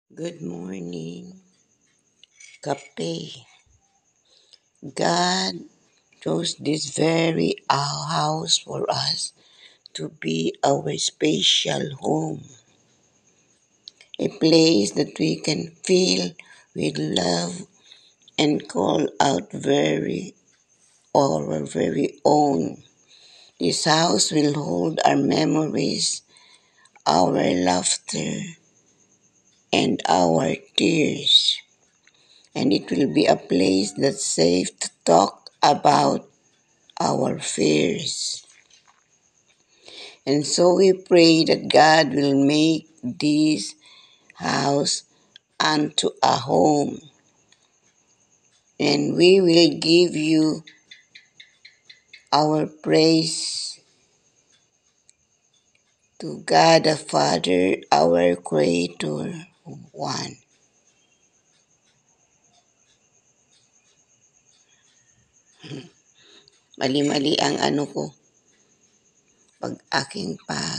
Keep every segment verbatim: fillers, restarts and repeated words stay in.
Good morning, Kape. God chose this very our house for us to be our special home, a place that we can feel with love and call out very our very own. This house will hold our memories, our laughter, and our tears. And it will be a place that's safe to talk about our fears. And so we pray that God will make this house unto a home. And we will give you our praise to God the Father, our Creator, one. Mali-mali ang ano ko, pag aking pag.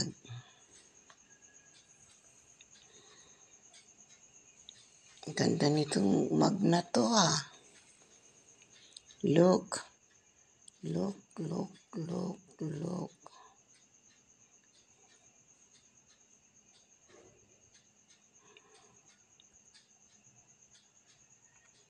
Ang ganda nitong mug na to ah. Look, look, look, look, look.